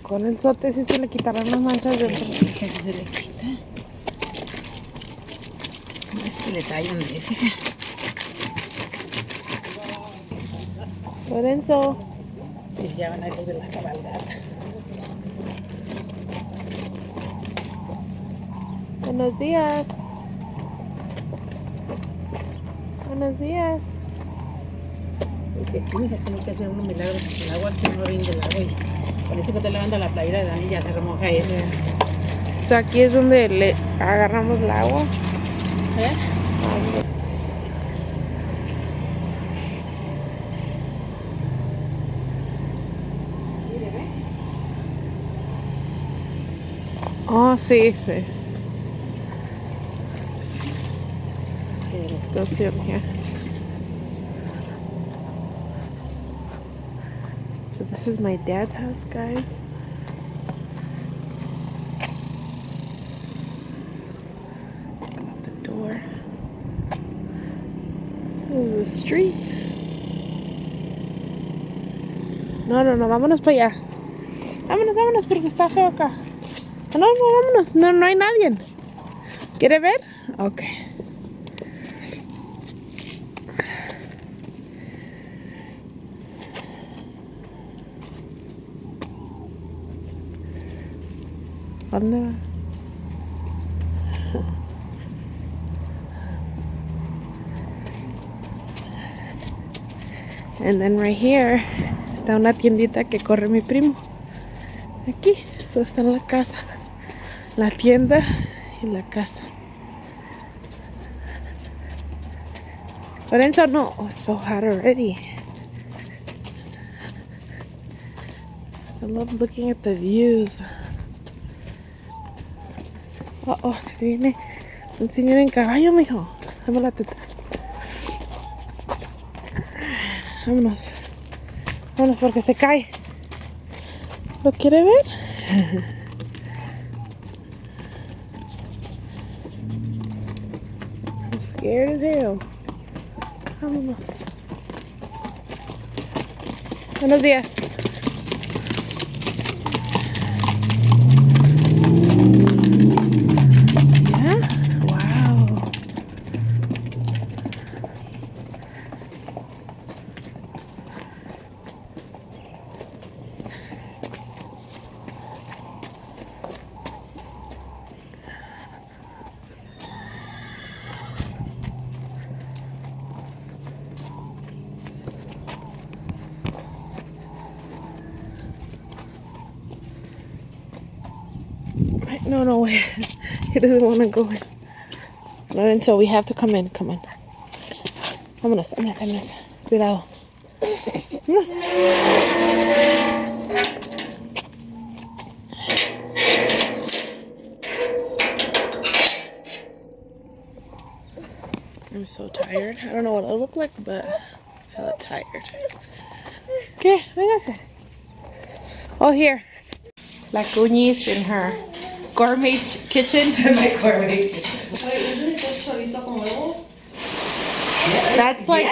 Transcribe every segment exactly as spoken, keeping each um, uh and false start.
Con el sote sí se le quitarán las manchas de sí, que se le quita. No es que le tallan de ese. Lorenzo. Y ya van a ir los de la cabalgata. Buenos días. Buenos días. Es que aquí mija, tiene que hacer unos milagros porque el agua aquí no rinde el agua. Y parece que te levanta la playera de Dani y ya te remoja eso. Yeah. O sea, aquí es donde le agarramos el agua. ¿Eh? Oh, sí, sí. Okay, let's go see them here. So this is my dad's house, guys. Got the door. This is the street. No, no, no, vámonos para allá. Vámonos, vámonos, porque está feo acá. No, no, vámonos. No, no hay nadie. ¿Quiere ver? Ok. ¿Dónde va? And then right here está una tiendita que corre mi primo. Aquí, eso está en la casa. La tienda y la casa. Lorenzo, no. Oh, it's so hot already. I love looking at the views. Oh, oh, viene un señor en caballo, mijo. Dame la teta. Vámonos. Vámonos porque se cae. ¿Lo quiere ver? I'm scared as hell. Vámonos. Buenos días. ¿Ya? Wow. No, no, wait. He doesn't want to go in. Lorenzo, we have to come in. Come on. Vámonos, vámonos, vámonos. Cuidado. Vámonos. I'm so tired. I don't know what I look like, but I feel tired. ¿Qué? Véngase. Oh, here. La Cuñiz in her gourmet kitchen. My gourmet kitchen. Wait, isn't it just chorizo con huevo? That's like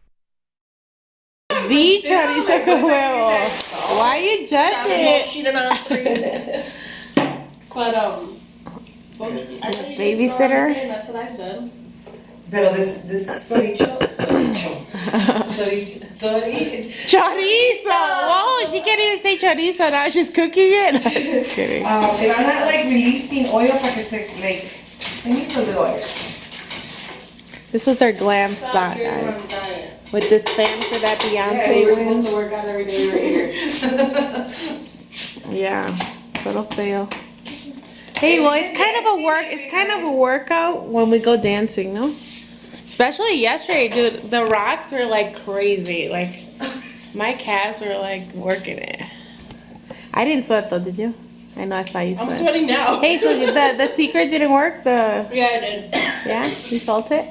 the chorizo con huevo. Why you judge it? She did not three. But um, actually, Babysitter. that's what I've done. Pero this this chorizo, chorizo, chorizo, sorry. Chorizo! Whoa, she can't even say chorizo now. She's cooking it. Just kidding. Um, it's not like releasing oil para que se like. I need a little oil. This was our glam spot, guys. With this fancy that Beyonce We're win. supposed to work out every day right here. Yeah, little fail. Hey, well, it's kind of a work. It's kind of a workout when we go dancing, no? Especially yesterday, dude. The rocks were like crazy. Like my calves were like working it. I didn't sweat though, did you? I know I saw you sweat. I'm sweating now. Hey, so the the secret didn't work. The Yeah, I did. yeah, you felt it.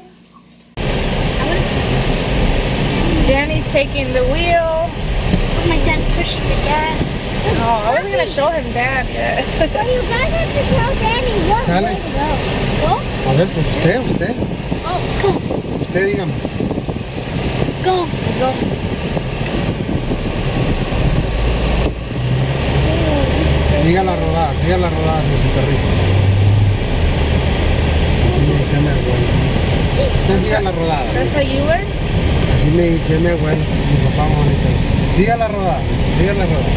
Danny's taking the wheel. Oh my dad's pushing the gas. Oh, I wasn't gonna show him that yet. Well, you guys have to tell Danny what Sale. way to go. Go? A ver, pues usted, usted. Oh, go. Usted dígame. Go. Go. Siga la rodada, siga la rodada de su perrito. Así me dice mi abuelo. Usted siga la rodada. That's how you were? Así me dice mi abuelo, mi papá bonito. Siga la rodada, siga la rodada.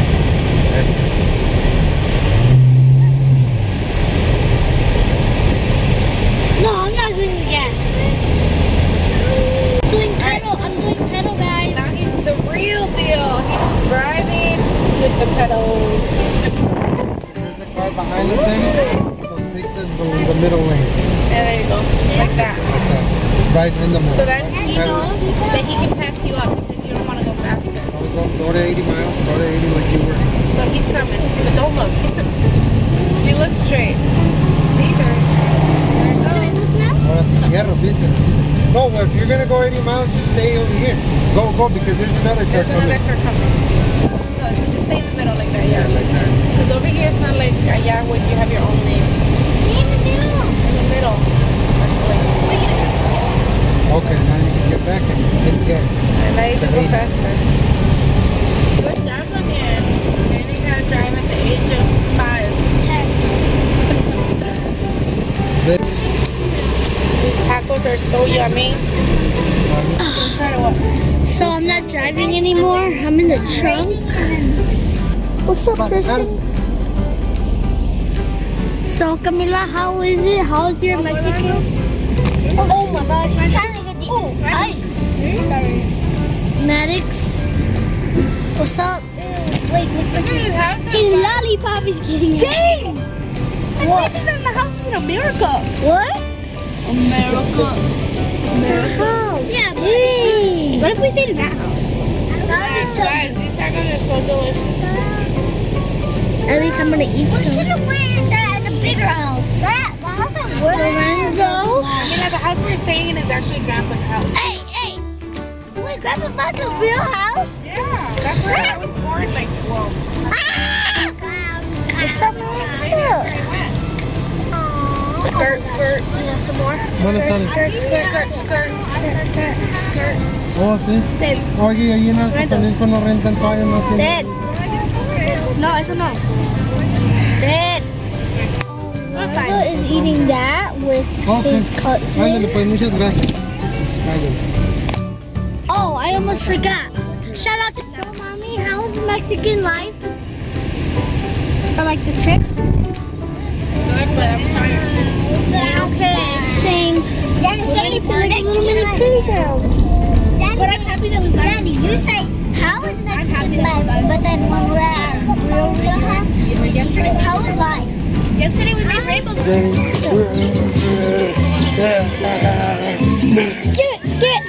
No, I'm not doing the gas. I'm doing pedal. I'm doing pedal, guys. Now he's the real deal. He's driving with the pedals. He's There's a car behind us, Danny. So take the, the, the middle lane. Yeah, there you go. Just like that. Like that. Right in the middle. So then he knows that he can pass you up because you don't want to go faster. Go, go to eighty miles, go to eighty like you were. Look, he's coming. But don't look. You look straight. See there. There it goes. Ahora sí, fierro, fíjate. No, well, if you're gonna go eighty miles, just stay over here. Go, go, because there's another car There's coming. another car coming. No, so just stay in the middle like that, Yeah, yeah. like that. Because over here it's not like allá when you have your own lane. In the middle. In the middle. Okay, now you can get back and hit the gas. And now you can go eighty. faster. Good job, Daniel. And you gotta drive at the age of five. Ten. These tacos are so yummy. So I'm not driving anymore. I'm in the trunk. What's up, person? So Camila, how is it? How's your Mexican? Oh my gosh! I'm trying to get the oh, ice. Sorry. Maddox, what's up? Wait, looks like his lollipop is getting it. Dang! What? This is the house in America. What? America. America. House. Yeah, but what if we stayed in that house? Guys, guys, these tacos are so delicious. At least I'm gonna eat some. We should have went in the, the bigger house. That, the house that Lorenzo. I mean, the house we're staying in is actually Grandpa's house. Hey, hey. Wait, Grandpa bought the real house? Yeah, that's where I was born. Like, whoa. Ah! What's up, Alexa? Skirt, skirt. You want some more? Buenas tardes. Skirt, skirt, skirt, skirt, skirt. Oh, sí. Ven. Oye, ahí en Alcotanilco no rentan toallas, no tienen. Ven. No, eso no. Ven. Lorenzo is eating that with Okay. his cousin. Ándale, pues, muchas gracias. Ándale. Oh, I almost forgot. Shout out to so, Mommy. How was Mexican life? I like the trip. Good, but I'm tired. Okay. Same. Daddy said it like a little mini playground. But I'm happy that we got Daddy, you say, how is Mexican life? But then when we're at our real, real house, how was life? Yesterday we made rainbows. Get it, get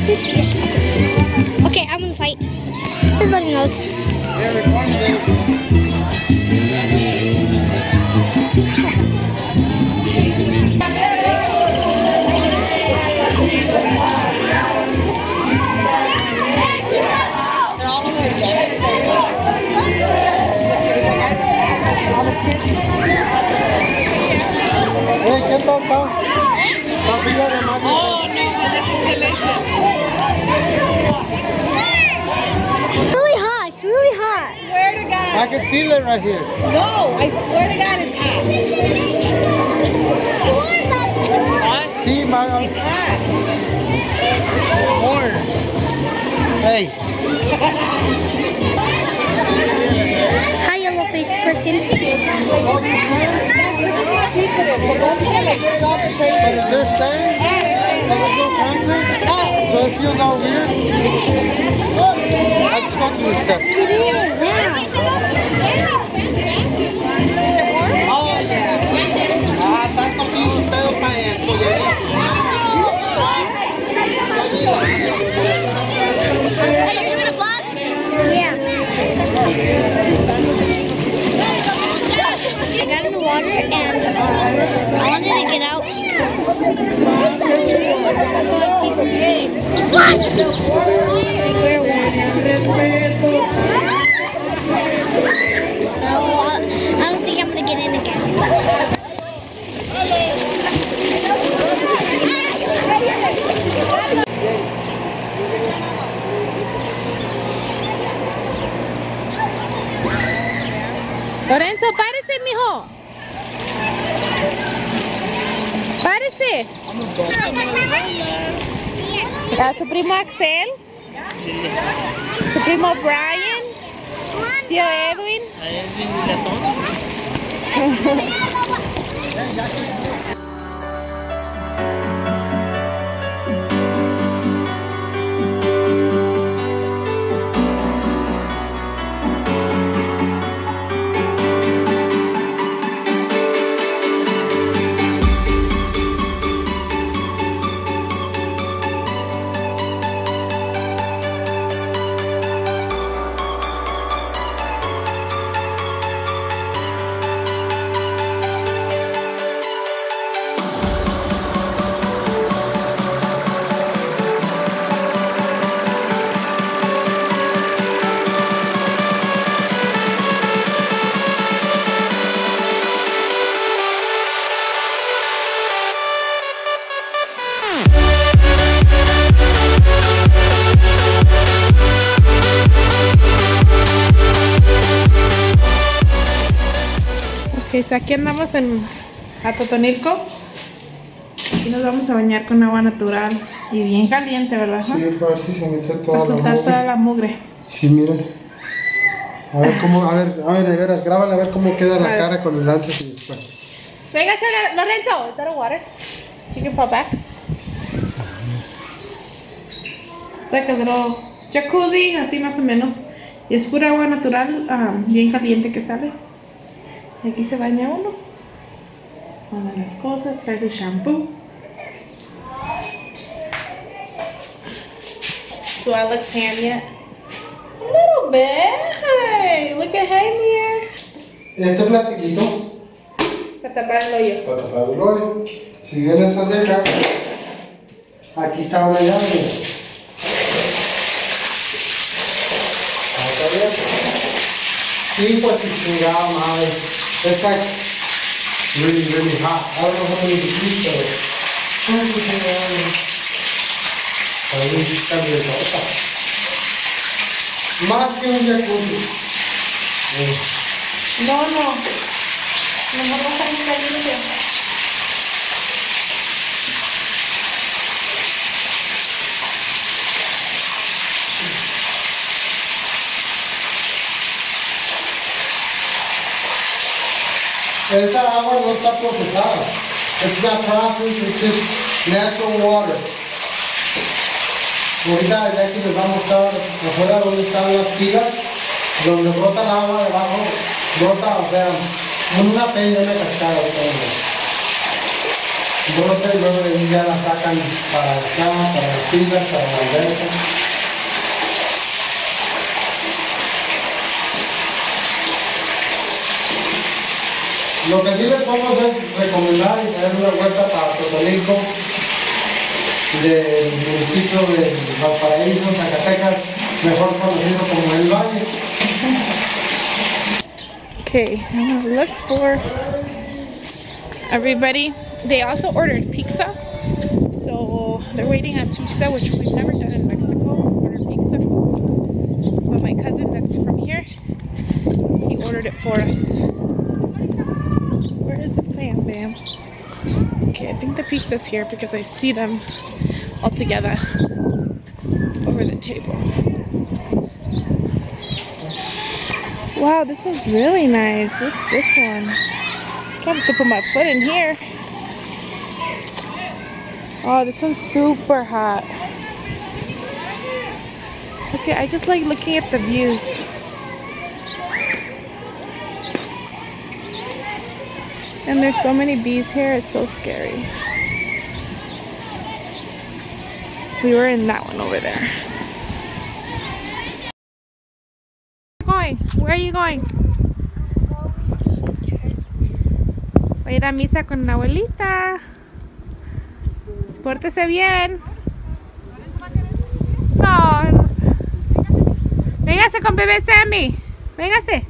it. Okay, I'm gonna fight. Everybody knows. Hey, ¿qué tal, pa? Papilla de mayo. Oh no, this is delicious. Really hot, it's really hot. Swear to God. I can feel it right here. No, I swear to God it's hot. It's hot? Sí, ma. It's hot. More. Hey. Hi, yellow face person. But is there sand? So there's no concrete? So it feels all weird? Let's go to the steps. It is, yeah. Oh yeah. Ah, tanto pinche pedo pa' esto, ya Hey, you're doing a vlog? Yeah. I got in the water and uh, I wanted to get out because I feel like people peed. What? We're So uh, I don't think I'm gonna get in again. Lorenzo, Dile. A su primo Axel. Su primo Brian. Tío Edwin. A Edwin y Latón. Ok, so aquí andamos en Atotonilco y nos vamos a bañar con agua natural y bien caliente, ¿verdad? Sí, para ver si se mete toda Para la soltar mugre. toda la mugre. Sí, miren. A ver cómo, a ver, a ver, de veras, grábala a ver cómo queda A la ver. cara con el antes y después. Véngase, Lorenzo. Is that a water? You can pop back. It's like a little jacuzzi, así más o menos. Y es pura agua natural, um, bien caliente que sale. Y aquí se baña uno. Pone las cosas, trae el shampoo. Do I look tan yet? A little bit. Hey, look at hey here. Este plastiquito Para tapar el hoyo. para tapar el hoyo. Si vienes a secar, aquí está una llave. Ahí está bien. Y pues si chingada madre. It's like really, really hot. I don't know how many degrees, pero ay, qué chingada. Está bien calientota. Más que un jacuzzi. Eh. No, no. Mejor va a salir caliente. Esta agua no está procesada. It's not processed, it's just natural water. Ahorita ya aquí les vamos a mostrar afuera donde están las pilas, donde brota el agua debajo, brota, o sea, una peña, una cascada, o sea, brota y luego de ahí ya la sacan para acá, para las pilas, para la alberca. Lo que sí les podemos es recomendar y traer una vuelta para Atotonilco del municipio de Valparaíso, Zacatecas, mejor conocido como El Valle. Okay, I'm gonna look for everybody. They also ordered pizza, so they're waiting on pizza, which we've never done in Mexico. Ordered pizza, but my cousin that's from here, he ordered it for us. Where is the fam bam? Okay, I think the pizza's here because I see them all together over the table. Wow, this one's really nice. What's this one? I have to put my foot in here. Oh, this one's super hot. Okay, I just like looking at the views. And there's so many bees here, it's so scary. We were in that one over there. Going? Where are you going? Voy a ir a misa con la abuelita. Pórtese bien. No, no sé. Véngase con bebé Sammy. Véngase.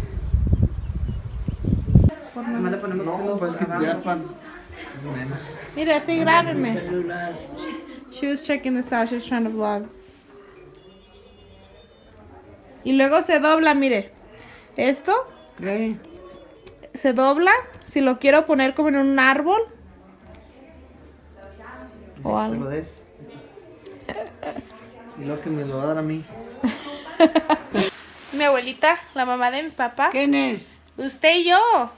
Nomás le ponemos no, pues que ya cuando... Mira, sí, grábenme. She was checking this out. She was trying to vlog. Y luego se dobla, mire. Esto ¿Qué? se dobla. Si lo quiero poner como en un árbol. O Se algo. lo des. Y luego que me lo va a dar a mí. Mi abuelita, la mamá de mi papá. ¿Quién es? Usted y yo.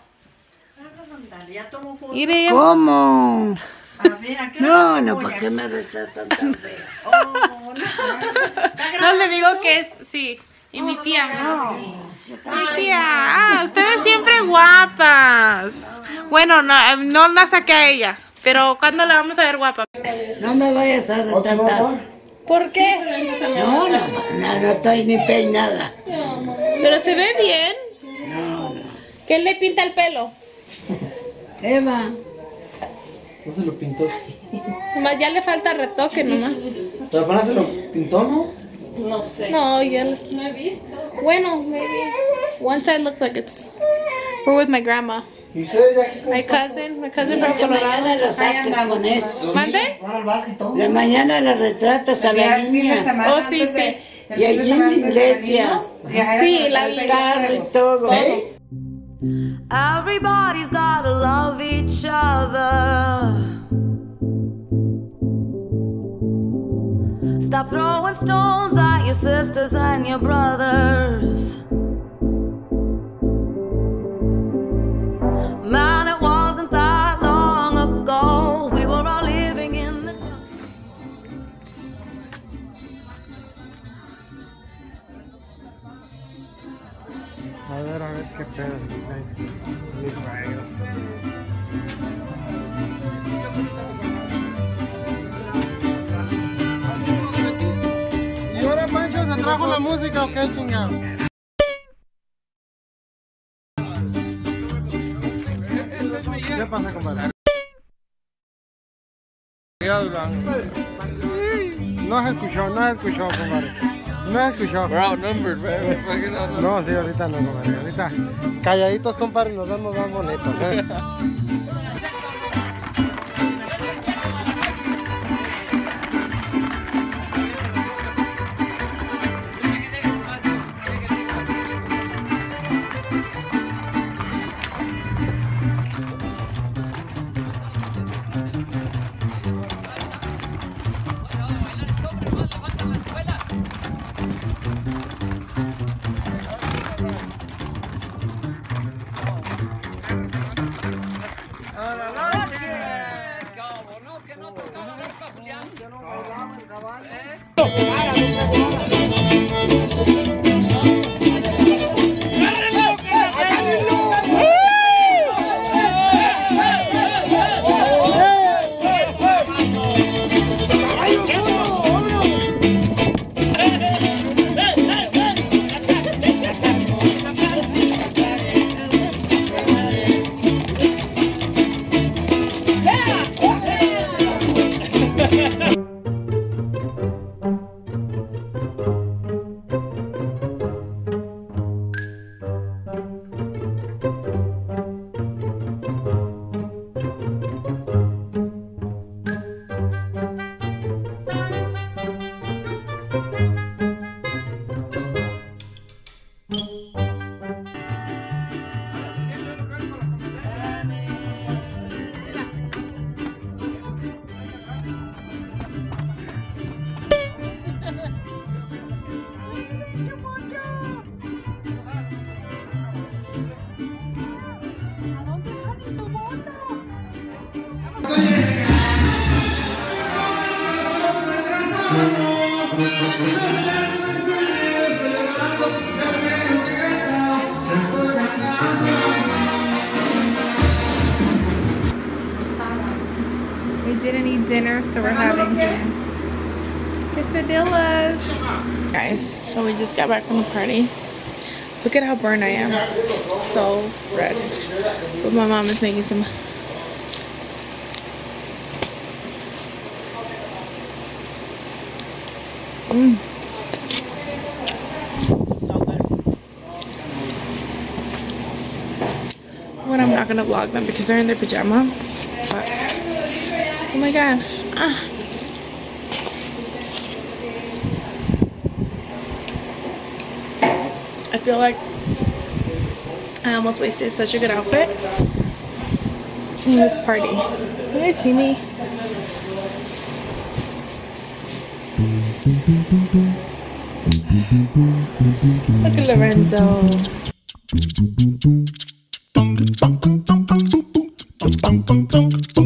Ya tomo foto. Mire, ¿Cómo? A ver, ¿a qué hora No, la no, voy ¿para a- qué me retratan tan feo? Oh, no. no le digo que es, sí. Y mi tía, no. Mi tía, ah, ustedes siempre guapas. Bueno, no, eh, no la saqué a ella. Pero ¿cuándo la vamos a ver guapa? No me vayas a retratar. ¿Por qué? No, no, no, no estoy ni peinada. Pero se ve bien. No, no. ¿Quién le pinta el pelo? Eva, No se lo pintó. Nomás ya le falta retoque nomás. Pero apenas se lo pintó, ¿no? No, ya le... No he visto. Bueno, maybe. One side looks like it's... We're with my grandma. ¿Y ustedes ya qué? My cousin, my cousin from que mañana Colorado. la saques con eso. ¿Mande? Van al básquet y todo. De mañana la retratas a la niña. Oh, sí, sí. Y allí en la iglesia. Sí, la vi. Guitarra y todo. Everybody's gotta love each other. Stop throwing stones at your sisters and your brothers. Man, it wasn't that long ago. We were all living in the A ver, a ver qué pedo. Mis rayos. ¿Y ahora Pancho se trajo la música o qué chingado? ¿Qué pasa, compadre? No se escuchó, no se escuchó, compadre. No se escuchó. We're outnumbered, man. No, sí, ahorita no, compadre. Ahorita calladitos, compadre, nos vemos más bonitos, ¿eh? We didn't eat dinner, so we're having dinner. Quesadillas. Guys, so we just got back from the party. Look at how burned I am. So red. But my mom is making some. Mmm. So good. But I'm not gonna vlog them because they're in their pajama. But, oh my god. Ah. I feel like I almost wasted such a good outfit in this party. You guys see me? Look at Lorenzo. Dum dum dum dum dum dum dum dum dum dum dum dum.